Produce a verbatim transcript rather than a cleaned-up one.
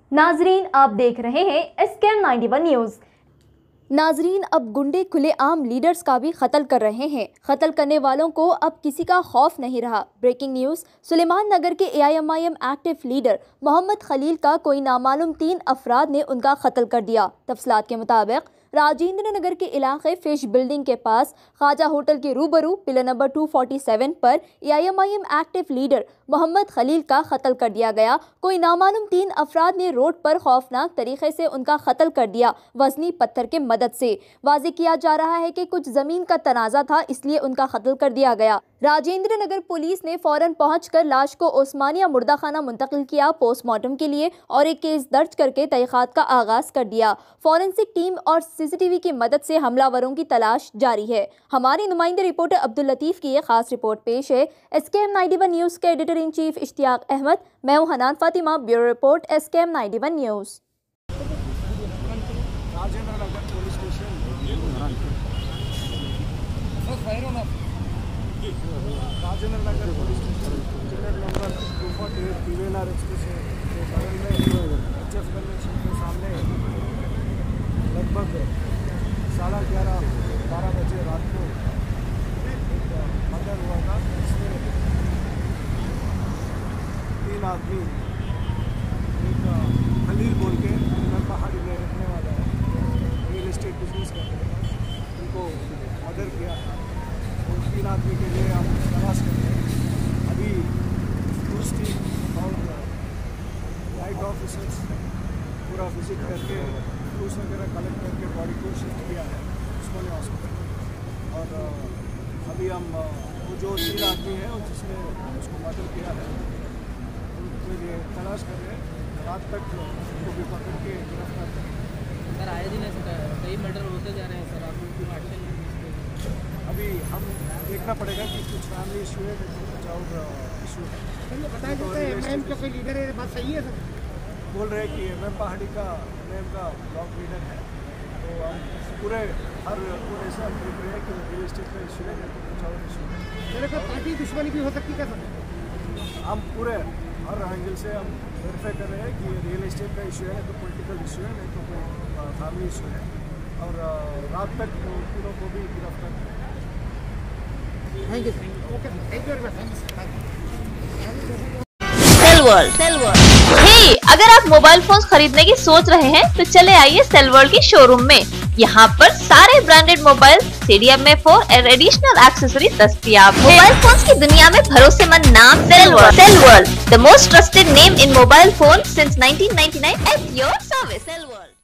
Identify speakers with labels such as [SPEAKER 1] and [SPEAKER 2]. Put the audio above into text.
[SPEAKER 1] नाजरीन, आप देख रहे हैं S K M ninety one news.
[SPEAKER 2] नाजरीन, अब गुंडे खुलेआम लीडर्स का भी कत्ल कर रहे हैं। कत्ल करने वालों को अब किसी का खौफ नहीं रहा। ब्रेकिंग न्यूज़, सुलेमान नगर के A I M I M active leader Mohammad Khalil का कोई नामालूम तीन अफराद ने उनका कत्ल कर दिया। तफसीलात के मुताबिक राजेंद्र नगर के इलाके फिश बिल्डिंग के पास ख्वाजा होटल के रूबरू पिलर नंबर दो सौ सैंतालीस पर A I M I M active leader Mohammad Khalil का कत्ल कर दिया गया। कोई नामालूम तीन अफराद ने रोड पर खौफनाक तरीके से उनका कत्ल कर दिया। वजनी पत्थर के मदद से वाज़ेह किया जा रहा है कि कुछ जमीन का तनाज़ा था, इसलिए उनका कत्ल कर दिया गया। राजेंद्र नगर पुलिस ने फौरन पहुंचकर लाश को ओस्मानिया मुर्दा खाना मुंतकिल किया पोस्टमार्टम के लिए और एक केस दर्ज करके तहकीकात का आगाज कर दिया। फॉरेंसिक टीम और सी सी टी वी की मदद से हमलावरों की तलाश जारी है। हमारे नुमाइंदे रिपोर्टर अब्दुल लतीफ़ की एक खास रिपोर्ट पेश है। S K M ninety one news के editor in chief Ishtiyaq Ahmad, मैं हूँ Hanan Fatima, bureau report S K M ninety one news.
[SPEAKER 3] Rajendra Nagar police station ticket number दो सौ तेरह टीवेनार एक्सप्रेस के बगल में एच एफ कन्वेंशन के सामने लगभग साढ़े ग्यारह बारह बजे रात को एक मर्डर हुआ था। इसमें तीन आदमी, एक खलील बोल के मैं पहाड़ी में रहने वाला है, रियल एस्टेट बिजनेस करते हैं, उनको मर्डर किया था। उन तीन आदमी के लिए हम तलाश कर रहे हैं। अभी पुलिस टीम और लाइट ऑफिसर्स पूरा विजिट करके क्लूज वगैरह कलेक्ट करके बॉडी को शिफ्ट किया है उस्मानिया हॉस्पिटल। और अभी हम वो जो तीन आदमी हैं और जिसने उसको मर्डर किया है उनके लिए तलाश कर रहे हैं। रात तक उनको भी पकड़ के गिरफ्तार करेंगे।
[SPEAKER 4] सर, आए दिन ऐसे कई मर्डर होते जा रहे हैं सर, आप उनकी एक्शन
[SPEAKER 3] अभी हम देखना पड़ेगा कि कुछ फैमिली इशू है, बचाव इशू है।
[SPEAKER 5] बताया जाता है एम का कोई लीडर है, बात सही है सर?
[SPEAKER 3] बोल रहे हैं कि एम एम पहाड़ी का एम का ब्लॉक लीडर है, तो हम पूरे हर पूरे से हम देख रहे हैं कि रियल एस्टेट का इशू है या तो बचाव इशू है।
[SPEAKER 5] मेरे को पार्टी दुश्मनी भी हो सकती है सर?
[SPEAKER 3] हम पूरे हर एंगल से हम वेरीफाई कर रहे हैं कि रियल एस्टेट का इशू है, तो पॉलिटिकल इशू है, नहीं तो कोई फैमिली इशू है। और रात तक तीनों को भी गिरफ्तार करें।
[SPEAKER 5] Thank you okay thank you very much.
[SPEAKER 6] Cell world cell world हे, अगर आप मोबाइल फोन खरीदने की सोच रहे हैं तो चले आइए सेल वर्ल्ड की शोरूम में। यहाँ पर सारे branded mobile, C D M A four और एडिशनल एक्सेसरी दस्तयाब है। मोबाइल फोन की दुनिया में भरोसेमंद नाम cell world. Cell world, the most trusted name in mobile phone since nineteen ninety nine at your service. Cell world.